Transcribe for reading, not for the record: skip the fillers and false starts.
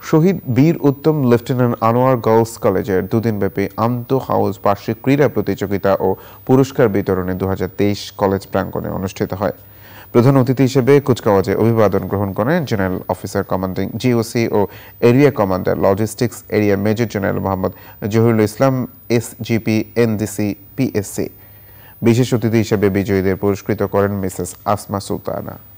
শহীদ বীর উত্তম lieutenant Anwar girls কলেজের দুদিনব্যাপী আন্তঃ-হাউস বার্ষিক ক্রীড়া প্রতিযোগিতা ও পুরস্কার বিতরণী 2023 কলেজ প্রাঙ্গণে অনুষ্ঠিত হয়। প্রধান অতিথি হিসেবে কুচকাওয়াজে অভিবাদন গ্রহণ করেন জেনারেল অফিসার কমান্ডিং জিওসি ও area commander logistics area major general Mohammad Zahirul Islam SGP NDC PSC. বিশেষ অতিথি হিসেবে বিজয়ীদের পুরস্কৃত করেন মিসেস আসমা সুলতানা।